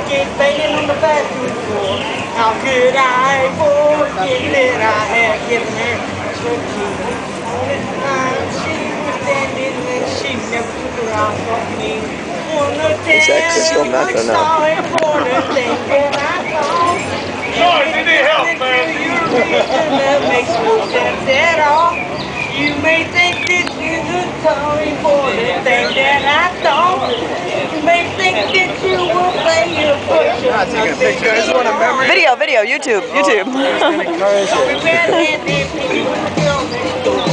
forget banging on the bathroom floor? How could I forget that I had given her the key? She was standing and she never took her eyes off me. Wanna Is that crystal tell meth I'm or no? sorry for the things that I thought. Lord, you need help, man. Your reason that makes no sense at all. You may think that you're sorry for the things that I thought. You may think that you will play your push Not taking a picture. I just want a memory. Video, YouTube. He's gonna encourage it. Red-handed people, girl next door.